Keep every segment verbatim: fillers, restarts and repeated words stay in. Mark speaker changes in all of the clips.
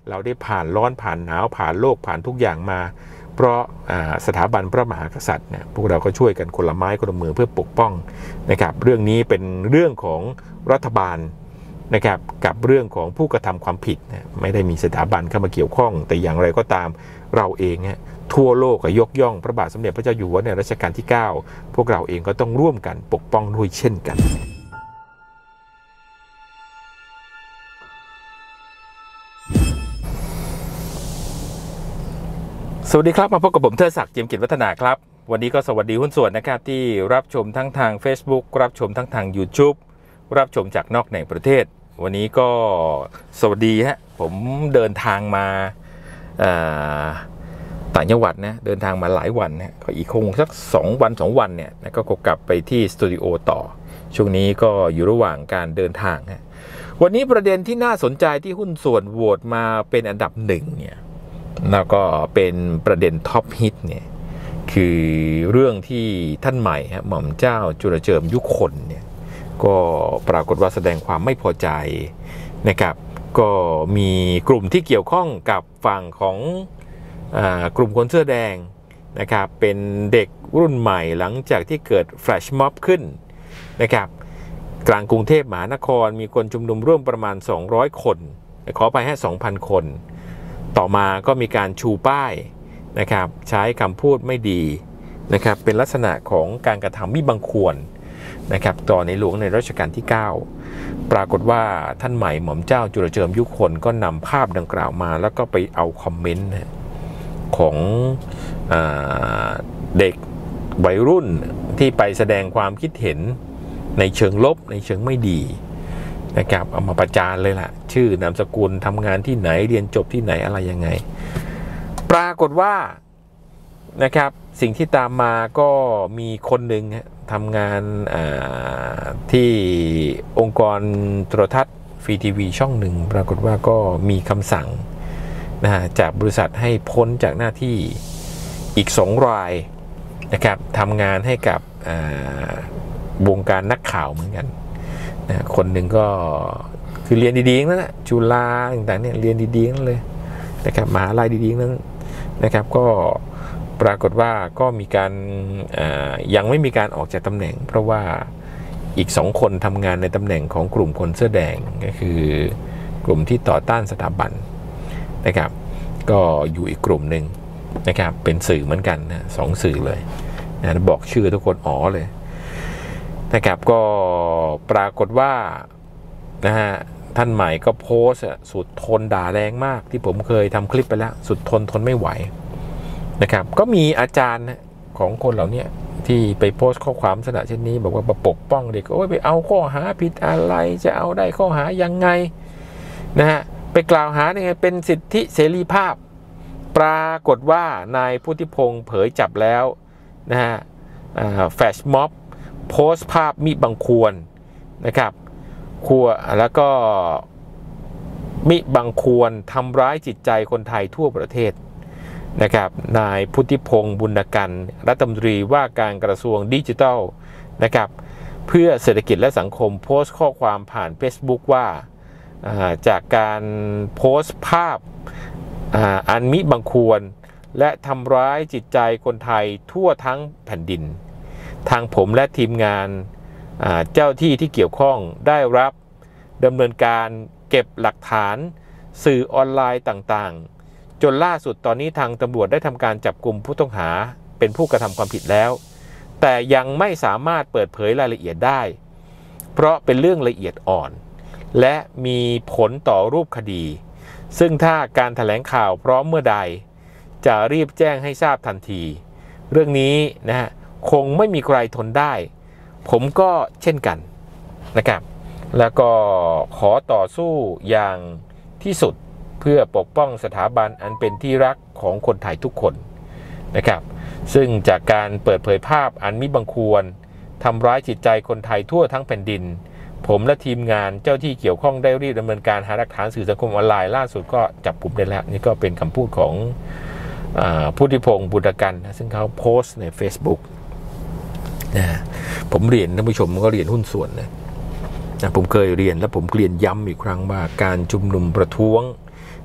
Speaker 1: เราได้ผ่านร้อนผ่านหนาวผ่านโลกผ่านทุกอย่างมาเพราะสถาบันพระมหากษัตริย์เนี่ยพวกเราก็ช่วยกันคนละไม้คนละมือเพื่อปกป้องนะครับเรื่องนี้เป็นเรื่องของรัฐบาลนะครับกับเรื่องของผู้กระทำความผิดนะไม่ได้มีสถาบันเข้ามาเกี่ยวข้องแต่อย่างไรก็ตามเราเองเนี่ยทั่วโลกยกย่องพระบาทสมเด็จพระเจ้าอยู่หัวในรัชกาลที่เก้าพวกเราเองก็ต้องร่วมกันปกป้องด้วยเช่นกันสวัสดีครับมาพบกับผมเทิดศักดิ์ เจียมกิจวัฒนาครับวันนี้ก็สวัสดีหุ้นส่วนนะครับที่รับชมทั้งทาง Facebook รับชมทั้งทาง YouTube รับชมจากนอกในประเทศวันนี้ก็สวัสดีฮะผมเดินทางมาต่างจังหวัดนะเดินทางมาหลายวันนะก็อีกคงสักสองวันสองวันเนี่ยนะก็กลับไปที่สตูดิโอต่อช่วงนี้ก็อยู่ระหว่างการเดินทางฮะวันนี้ประเด็นที่น่าสนใจที่หุ้นส่วนโหวตมาเป็นอันดับหนึ่งเนี่ยแล้วก็เป็นประเด็นท็อปฮิตเนี่ยคือเรื่องที่ท่านใหม่ฮะหม่อมเจ้าจุลเจิมยุคนเนี่ยก็ปรากฏว่าแสดงความไม่พอใจนะครับก็มีกลุ่มที่เกี่ยวข้องกับฝั่งของอ่ากลุ่มคนเสื้อแดงนะครับเป็นเด็กรุ่นใหม่หลังจากที่เกิดแฟลชม็อบขึ้นนะครับกลางกรุงเทพมหานครมีคนชุมนุมร่วมประมาณสองร้อยคนขอไปให้ สองพัน คนต่อมาก็มีการชูป้ายนะครับใช้คำพูดไม่ดีนะครับเป็นลักษณะของการกระทำมิบังควรนะครับต่อในหลวงในรัชกาลที่เก้าปรากฏว่าท่านใหม่หม่อมเจ้าจุลเจิมยุคนก็นำภาพดังกล่าวมาแล้วก็ไปเอาคอมเมนต์ของอ่าเด็กวัยรุ่นที่ไปแสดงความคิดเห็นในเชิงลบในเชิงไม่ดีนะครับเอามาประจานเลยล่ะชื่อนามสกุลทำงานที่ไหนเรียนจบที่ไหนอะไรยังไงปรากฏว่านะครับสิ่งที่ตามมาก็มีคนหนึ่งทำงานที่องค์กรโทรทัศน์ฟรีทีวีช่องหนึ่งปรากฏว่าก็มีคำสั่งนะฮะจากบริษัทให้พ้นจากหน้าที่อีกสองรายนะครับทำงานให้กับวงการนักข่าวเหมือนกันนะคนหนึ่งก็คือเรียนดีๆนั่นแหละจุฬาต่างๆเนี่ยเรียนดีๆนั่นเลยนะครับมหาลัยดีๆนั้นนะครับก็ปรากฏว่าก็มีการยังไม่มีการออกจากตำแหน่งเพราะว่าอีกสองคนทำงานในตำแหน่งของกลุ่มคนเสื้อแดงก็คือกลุ่มที่ต่อต้านสถาบันนะครับก็อยู่อีกกลุ่มหนึ่งนะครับเป็นสื่อเหมือนกันนะสองสื่อเลยนะบอกชื่อทุกคนอ๋อเลยนะครับก็ปรากฏว่านะฮะท่านใหม่ก็โพสต์สุดทนด่าแรงมากที่ผมเคยทำคลิปไปแล้วสุดทนทนไม่ไหวนะครับก็มีอาจารย์ของคนเหล่านี้ที่ไปโพสต์ข้อความลักษณะเช่นนี้บอกว่าปกป้องเด็กโอ้ยไปเอาข้อหาผิดอะไรจะเอาได้ข้อหายังไงนะฮะไปกล่าวหาเนี่ยเป็นสิทธิเสรีภาพปรากฏว่านายพุทธิพงศ์เผยจับแล้วนะฮะแฟลชม็อบโพสต์ภาพมิบังควรนะครับคัวแล้วก็มิบังควรทำร้ายจิตใจคนไทยทั่วประเทศนะครับนายพุทธิพงศ์บุญกันรัฐมนตรีว่าการกระทรวงดิจิทัลนะครับเพื่อเศรษฐกิจและสังคมโพสต์ข้อความผ่าน Facebook ว่าจากการโพสต์ภาพอันมิบังควรและทำร้ายจิตใจคนไทยทั่วทั้งแผ่นดินทางผมและทีมงานเจ้าที่ที่เกี่ยวข้องได้รับดำเนินการเก็บหลักฐานสื่อออนไลน์ต่างๆจนล่าสุดตอนนี้ทางตำรวจได้ทำการจับกุมผู้ต้องหาเป็นผู้กระทำความผิดแล้วแต่ยังไม่สามารถเปิดเผยรายละเอียดได้เพราะเป็นเรื่องละเอียดอ่อนและมีผลต่อรูปคดีซึ่งถ้าการแถลงข่าวพร้อมเมื่อใดจะรีบแจ้งให้ทราบทันทีเรื่องนี้นะฮะคงไม่มีใครทนได้ผมก็เช่นกันนะครับแล้วก็ขอต่อสู้อย่างที่สุดเพื่อปกป้องสถาบันอันเป็นที่รักของคนไทยทุกคนนะครับซึ่งจากการเปิดเผยภาพอันมิบังควรทำร้ายจิตใจคนไทยทั่วทั้งแผ่นดินผมและทีมงานเจ้าที่เกี่ยวข้องได้รีบดำเนินการหาหลักฐานสื่อสังคมออนไลน์ล่าสุดก็จับกุมได้แล้วนี่ก็เป็นคำพูดของพุทธิพงศ์บุญกันนะซึ่งเขาโพสต์ใน Facebook นะผมเรียนท่านผู้ชมก็เรียนหุ้นส่วนนะนะผมเคยเรียนและผมเรียนย้ำอีกครั้งว่าการชุมนุมประท้วง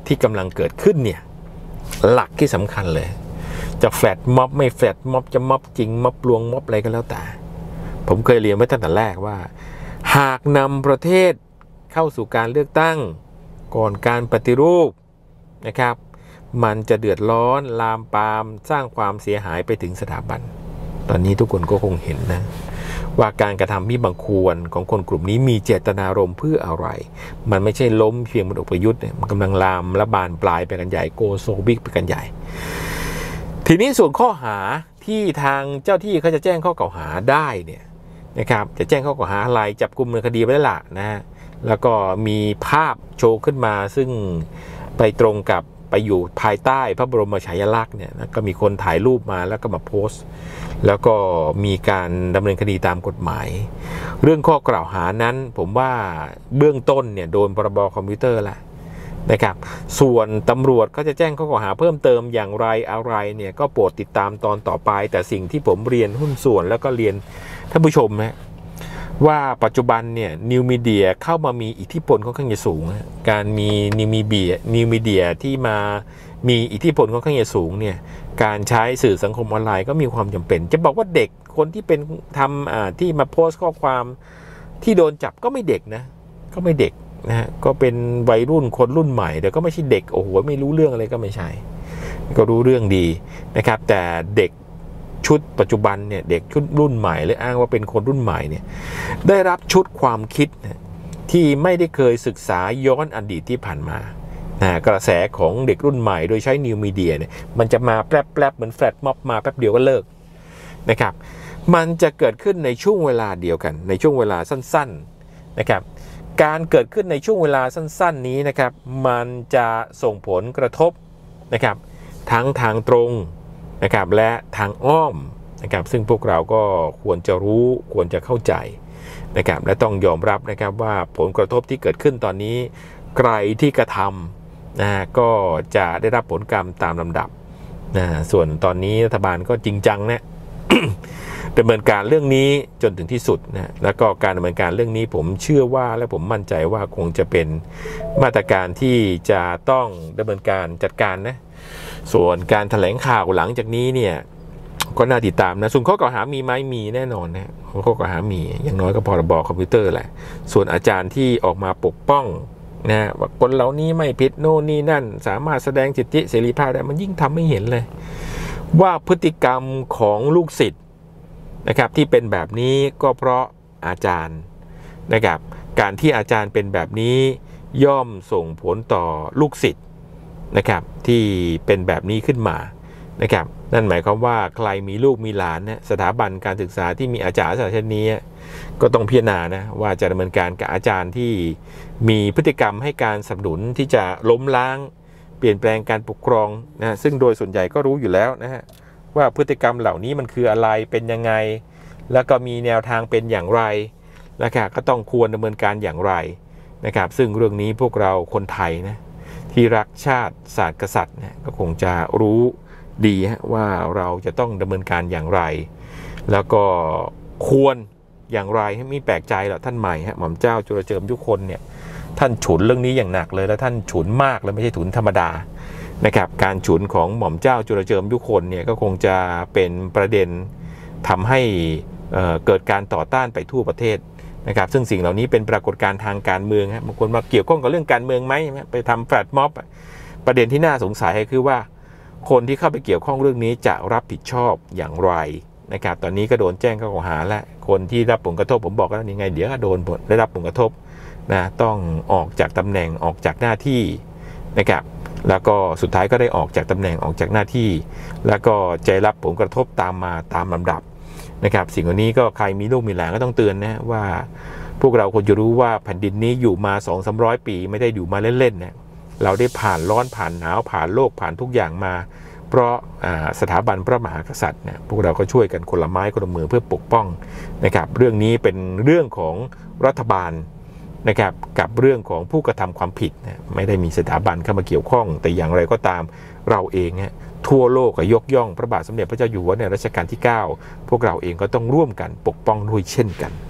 Speaker 1: ที่กำลังเกิดขึ้นเนี่ยหลักที่สำคัญเลยจะแฟลตม็อบไม่แฟลตม็อบจะม็อบจริงม็อบลวงม็อบอะไรก็แล้วแต่ผมเคยเรียนไว้ตั้งแต่แรกว่าหากนำประเทศเข้าสู่การเลือกตั้งก่อนการปฏิรูปนะครับมันจะเดือดร้อนลามปามสร้างความเสียหายไปถึงสถาบันตอนนี้ทุกคนก็คงเห็นนะว่าการกระทำมิบังควรของคนกลุ่มนี้มีเจตนารมณ์เพื่ออะไรมันไม่ใช่ล้มเพียงบนอกประยุทธ์เนี่ยมันกำลังลามและบานปลายไปกันใหญ่โกโซบิกไปกันใหญ่ทีนี้ส่วนข้อหาที่ทางเจ้าที่เขาจะแจ้งข้อกล่าวหาได้เนี่ยนะครับจะแจ้งข้อกล่าวหาอะไรจับกุมในคดีไปแล้วล่ะนะฮะแล้วก็มีภาพโชว์ขึ้นมาซึ่งไปตรงกับไปอยู่ภายใต้พระบรมฉายาลักษณ์เนี่ยนะก็มีคนถ่ายรูปมาแล้วก็มาโพสต์แล้วก็มีการดำเนินคดีตามกฎหมายเรื่องข้อกล่าวหานั้นผมว่าเบื้องต้นเนี่ยโดนพรบคอมพิวเตอร์แล้วนะครับส่วนตำรวจก็จะแจ้งข้อกล่าวหาเพิ่มเติมอย่างไรอะไรเนี่ยก็โปรดติดตามตอนต่อไปแต่สิ่งที่ผมเรียนหุ้นส่วนแล้วก็เรียนท่านผู้ชมนะว่าปัจจุบันเนี่ยนิวมีเดียเข้ามามีอิทธิพลค่อนข้างจะสูงการมีนิวมีเดียนิวมีเดียที่มามีอิทธิพลค่อนข้างจะสูงเนี่ยการใช้สื่อสังคมออนไลน์ก็มีความจำเป็นจะบอกว่าเด็กคนที่เป็นทำอ่าที่มาโพสต์ข้อความที่โดนจับก็ไม่เด็กนะก็ไม่เด็กนะฮะก็เป็นวัยรุ่นคนรุ่นใหม่แต่ก็ไม่ใช่เด็กโอ้โหไม่รู้เรื่องอะไรก็ไม่ใช่ก็รู้เรื่องดีนะครับแต่เด็กชุดปัจจุบันเนี่ยเด็กชุดรุ่นใหม่หรืออ้างว่าเป็นคนรุ่นใหม่เนี่ยได้รับชุดความคิดที่ไม่ได้เคยศึกษาย้อนอดีตที่ผ่านมานะกระแสของเด็กรุ่นใหม่โดยใช้นิวมีเดียเนี่ยมันจะมาแป๊บๆเหมือนแฟลชม็อบมาแป๊บเดียวก็เลิกนะครับมันจะเกิดขึ้นในช่วงเวลาเดียวกันในช่วงเวลาสั้นๆนะครับการเกิดขึ้นในช่วงเวลาสั้นๆนี้นะครับมันจะส่งผลกระทบนะครับทั้งทางตรงนะครับและทางอ้อมนะครับซึ่งพวกเราก็ควรจะรู้ควรจะเข้าใจนะครับและต้องยอมรับนะครับว่าผลกระทบที่เกิดขึ้นตอนนี้ใครที่กระทำนะก็จะได้รับผลกรรมตามลำดับนะส่วนตอนนี้รัฐบาลก็จริงจังนะ ดำเนินการเรื่องนี้จนถึงที่สุดนะแล้วก็การดำเนินการเรื่องนี้ผมเชื่อว่าและผมมั่นใจว่าคงจะเป็นมาตรการที่จะต้องดำเนินการจัดการนะส่วนการแถลงข่าวหลังจากนี้เนี่ยก็น่าติดตามนะส่วนข้อกล่าวหามีไหมมีแน่นอนนะข้อกล่าวหามีอย่างน้อยก็พรบคอมพิวเตอร์แหละส่วนอาจารย์ที่ออกมาปกป้องนะว่าคนเหล่านี้ไม่ผิดโน่นนี่นั่นสามารถแสดงสิทธิเสรีภาพได้มันยิ่งทำให้เห็นเลยว่าพฤติกรรมของลูกศิษย์นะครับที่เป็นแบบนี้ก็เพราะอาจารย์นะครับการที่อาจารย์เป็นแบบนี้ย่อมส่งผลต่อลูกศิษย์นะครับที่เป็นแบบนี้ขึ้นมานะครับนั่นหมายความว่าใครมีลูกมีหลานนะสถาบันการศึกษาที่มีอาจารย์ศาสตร์เช่นนี้ก็ต้องพิจารณานะว่าจะดำเนินการกับอาจารย์ที่มีพฤติกรรมให้การสนับสนุนที่จะล้มล้างเปลี่ยนแปลงการปกครองนะซึ่งโดยส่วนใหญ่ก็รู้อยู่แล้วนะฮะว่าพฤติกรรมเหล่านี้มันคืออะไรเป็นยังไงแล้วก็มีแนวทางเป็นอย่างไรนะครับก็ต้องควรดำเนินการอย่างไรนะครับซึ่งเรื่องนี้พวกเราคนไทยนะที่รักชาติศาสตร์กษัตริย์เนี่ยก็คงจะรู้ดีว่าเราจะต้องดำเนินการอย่างไรแล้วก็ควรอย่างไรให้ไม่แปลกใจหรอกท่านใหม่ฮะหม่อมเจ้าจุลเจิมยุคนเนี่ยท่านฉุนเรื่องนี้อย่างหนักเลยแล้วท่านฉุนมากเลยไม่ใช่ฉุนธรรมดานะครับการฉุนของหม่อมเจ้าจุลเจิมยุคนเนี่ยก็คงจะเป็นประเด็นทำให้เอ่อเกิดการต่อต้านไปทั่วประเทศนะครับซึ่งสิ่งเหล่านี้เป็นปรากฏการณ์ทางการเมืองฮะบางคนมาเกี่ยวข้องกับเรื่องการเมืองไหมไปทำแฟลชม็อบประเด็นที่น่าสงสัยคือว่าคนที่เข้าไปเกี่ยวข้องเรื่องนี้จะรับผิดชอบอย่างไรนะครับตอนนี้ก็โดนแจ้งข้อกล่าวหาและคนที่รับผลกระทบผมบอกแล้วยังไงเดี๋ยวก็โดนได้รับผลกระทบนะต้องออกจากตำแหน่งออกจากหน้าที่นะครับแล้วก็สุดท้ายก็ได้ออกจากตำแหน่งออกจากหน้าที่แล้วก็จะรับผลกระทบตามมาตามลำดับนะครับสิ่งเหล่านี้ก็ใครมีลูกมีหลานก็ต้องเตือนนะว่าพวกเราควรจะรู้ว่าแผ่นดินนี้อยู่มา สองถึงสามร้อย ปีไม่ได้อยู่มาเล่นๆนะเราได้ผ่านร้อนผ่านหนาวผ่านโลกผ่านทุกอย่างมาเพราะสถาบันพระมหากษัตริย์เนี่ยพวกเราก็ช่วยกันคนละไม้คนละมือเพื่อปกป้องนะครับเรื่องนี้เป็นเรื่องของรัฐบาลนะครับกับเรื่องของผู้กระทำความผิดนะไม่ได้มีสถาบันเข้ามาเกี่ยวข้องแต่อย่างไรก็ตามเราเองเนี่ยทั่วโลกยกย่องพระบาทสมเด็จพระเจ้าอยู่หัวในรัชกาลที่เก้าพวกเราเองก็ต้องร่วมกันปกป้องด้วยเช่นกัน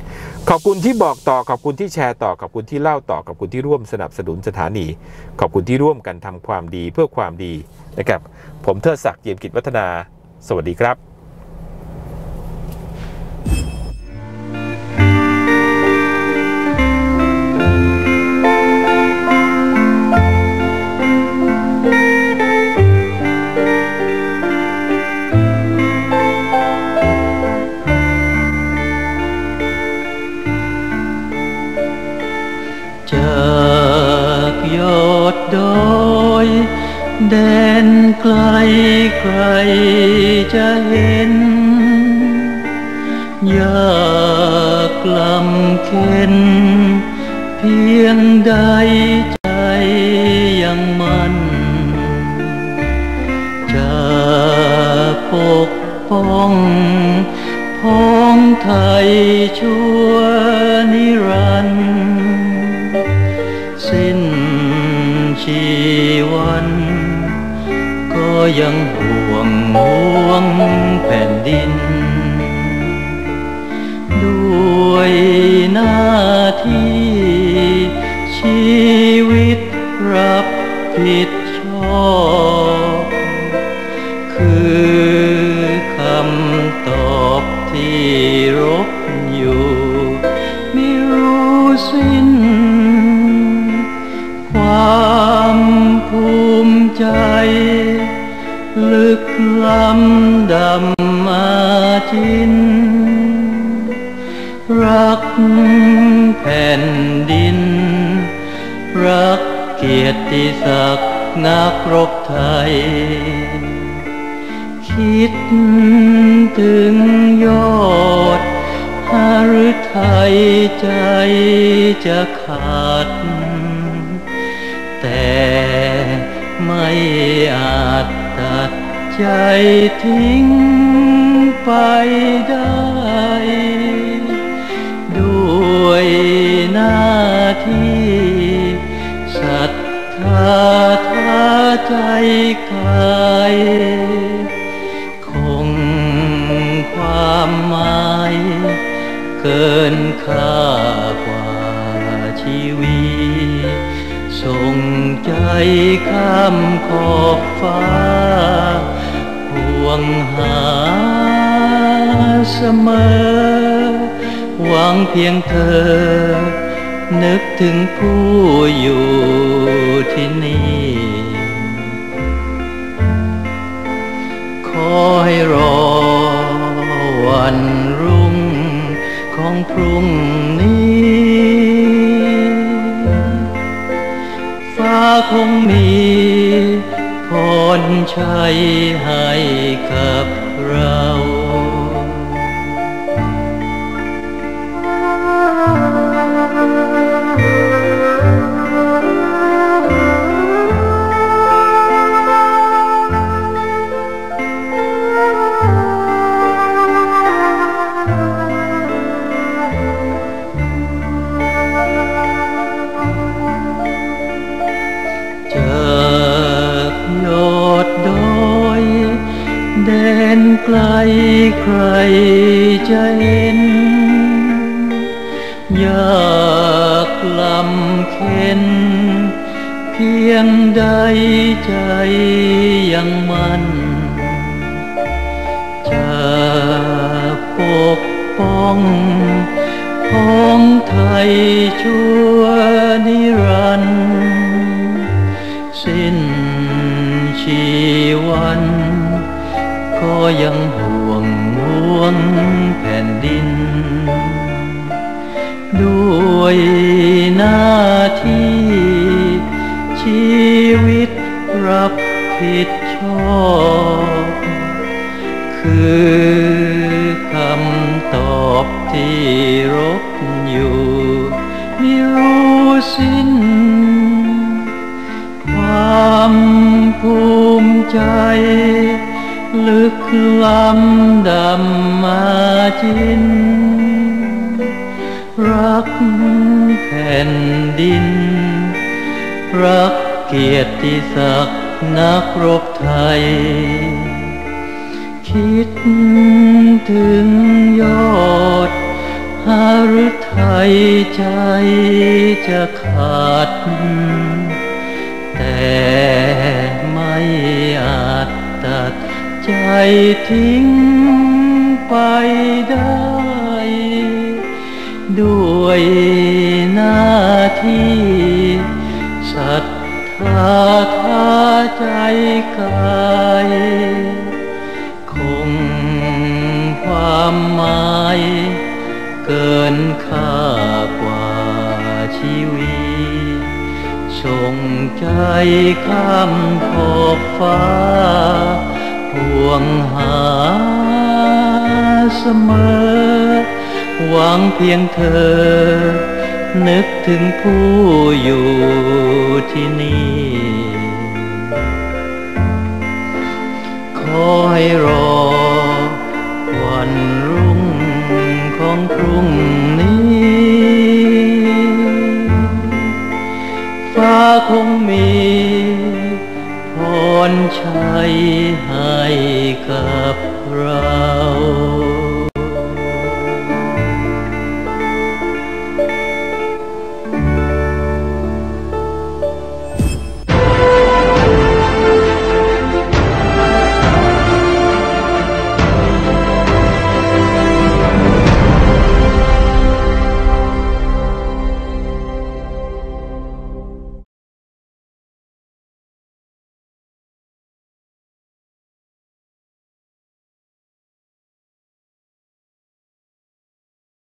Speaker 1: ขอบคุณที่บอกต่อขอบคุณที่แชร์ต่อขอบคุณที่เล่าต่อขอบคุณที่ร่วมสนับสนุนสถานีขอบคุณที่ร่วมกันทำความดีเพื่อความดีนะครับผมเทิดศักดิ์ เจียมกิจวัฒนาสวัสดีครับ
Speaker 2: จากยอดดอยแดนไกลใครจะเห็นอยากกลำเข็นเพียงใดใจยังมันจะปกป้องพ้องไทยชั่วนิรันดร์สิ้นชีวันก็ยังห่วงห่วงแผ่นดินด้วยหน้าที่ชีวิตรับผิดชอบคือคำตอบที่รบอยู่ไม่รู้สิ้นความภูมิใจลึกล้ำดำมาจินรักแผ่นดินรักเกียรติศักดิ์นักรบไทยคิดถึงยอดหฤทัยใจจะขาดแต่ไม่อาจตัดใจทิ้งไปได้ด้วยหน้าที่ศรัทธาท้าใจกายคงความหมายเกินค่ากว่าชีวิตส่งใจข้ามขอบฟ้าห่วงหาเสมอหวังเพียงเธอนึกถึงผู้อยู่ที่นี่ขอให้รอวันรุ่งของพรุ่งนี้ฟ้าคงมีพรชัยให้กับเราจากยอดดอยแดนไกลใครจะเห็นอยากลำเข็นเพียงใดใจยังมันจะปกป้องพ้องไทยชั่วนิรันดร์สิ้นชีวันก็ยังห่วงห่วงแผ่นดินด้วยหน้าที่ชีวิตรับผิดชอบคือคำตอบที่รบอยู่ไม่รู้สิ้นความภูมิใจลึกล้ำดำมาจินรักแผ่นดินรักเกียรติศักดิ์นักรบไทยคิดถึงยอดหหาหรือไทยใจจะขาดแต่ไม่อาจตัดใจทิ้งไปได้ด้วยหน้าที่ศรัทธาท้าใจกายคงความหมายเกินค่ากว่าชีวิตส่งใจข้ามขอบฟ้าห่วงหาเสมอหวังเพียงเธอนึกถึงผู้อยู่ที่นี่ขอให้รอวันรุ่งของพรุ่งนี้ฟ้าคงมีพรชัยให้กับเรา